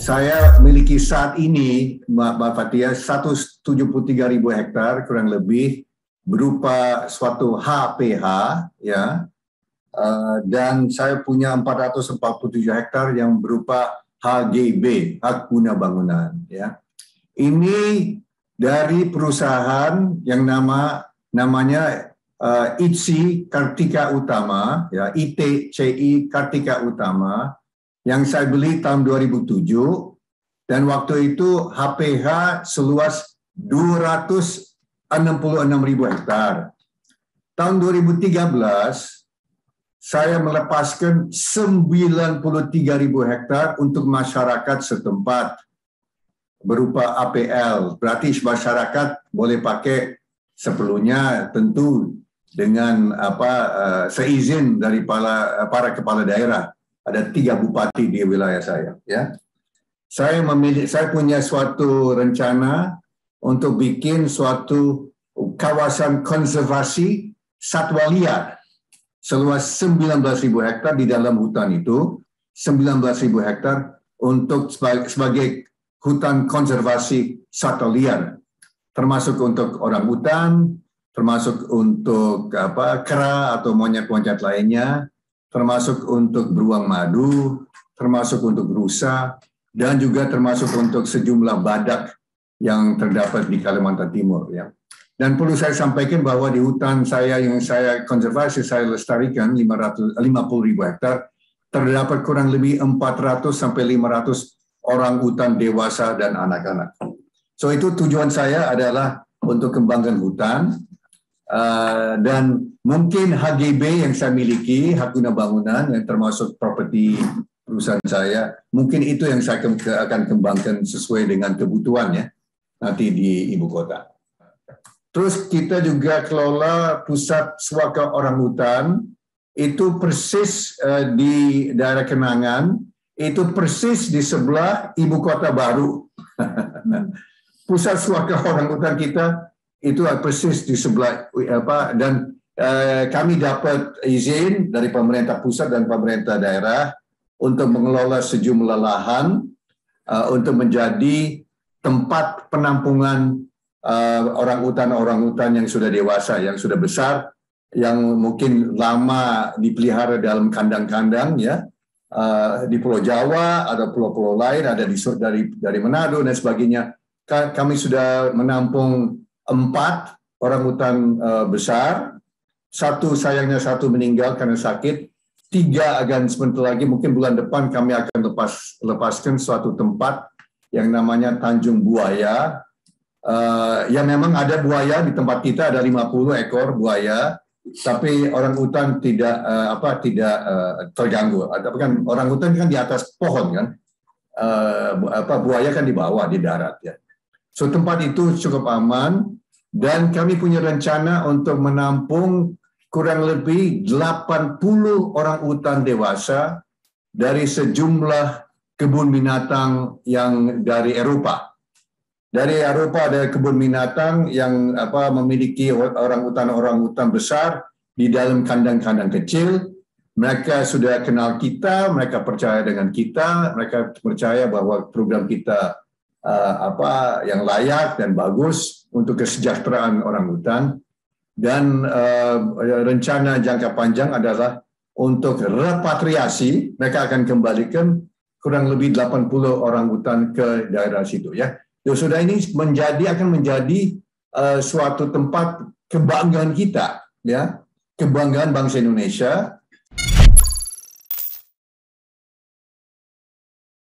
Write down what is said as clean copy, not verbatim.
Saya miliki saat ini, Mbak Fatia, 173.000 hektar kurang lebih berupa suatu HPH, ya, dan saya punya 447 hektar yang berupa HGB, hak guna bangunan. Ya. Ini dari perusahaan yang namanya ITCI Kartika Utama, ya, ITCI Kartika Utama, yang saya beli tahun 2007, dan waktu itu HPH seluas 266.000 hektar. Tahun 2013, saya melepaskan 93.000 hektar untuk masyarakat setempat berupa APL. Berarti masyarakat boleh pakai seperlunya, tentu dengan seizin dari para kepala daerah. Ada 3 bupati di wilayah saya. Ya, saya punya suatu rencana untuk bikin suatu kawasan konservasi satwa liar seluas 19.000 hektar di dalam hutan itu, 19.000 hektar untuk sebagai hutan konservasi satwa liar, termasuk untuk orang hutan, termasuk untuk kera atau monyet-monyet lainnya, termasuk untuk beruang madu, termasuk untuk rusa, dan juga termasuk untuk sejumlah badak yang terdapat di Kalimantan Timur. Ya. Dan perlu saya sampaikan bahwa di hutan saya yang saya konservasi, saya lestarikan 50.000 hektar, terdapat kurang lebih 400 sampai 500 orang hutan dewasa dan anak-anak. So itu tujuan saya adalah untuk kembangkan hutan, dan mungkin HGB yang saya miliki, hak guna bangunan yang termasuk properti perusahaan saya, mungkin itu yang saya akan kembangkan sesuai dengan kebutuhannya nanti di ibu kota. Terus kita juga kelola pusat suaka orang hutan, itu persis di daerah Kenangan, itu persis di sebelah ibu kota baru. Pusat suaka orang hutan kita itu persis di sebelah dan kami dapat izin dari pemerintah pusat dan pemerintah daerah untuk mengelola sejumlah lahan untuk menjadi tempat penampungan orang hutan yang sudah dewasa, yang sudah besar, yang mungkin lama dipelihara dalam kandang-kandang, ya, di Pulau Jawa, ada pulau-pulau lain, ada dari Manado dan sebagainya. Kami sudah menampung 4 orang hutan besar, sayangnya satu meninggal karena sakit, 3 akan sebentar lagi, mungkin bulan depan kami akan lepaskan suatu tempat yang namanya Tanjung Buaya. Ya memang ada buaya di tempat kita, ada 50 ekor buaya, tapi orang hutan tidak terganggu. Kan orang hutan kan di atas pohon kan, buaya kan di bawah di darat ya. So tempat itu cukup aman, dan kami punya rencana untuk menampung kurang lebih 80 orang hutan dewasa dari sejumlah kebun binatang yang dari Eropa. Dari Eropa ada kebun binatang yang memiliki orang hutan besar di dalam kandang-kandang kecil. Mereka sudah kenal kita, mereka percaya dengan kita, mereka percaya bahwa program kita yang layak dan bagus untuk kesejahteraan orang hutan. Dan rencana jangka panjang adalah untuk repatriasi, mereka akan kembalikan kurang lebih 80 orang hutan ke daerah situ, ya. Sudah ini akan menjadi suatu tempat kebanggaan kita, ya, kebanggaan bangsa Indonesia,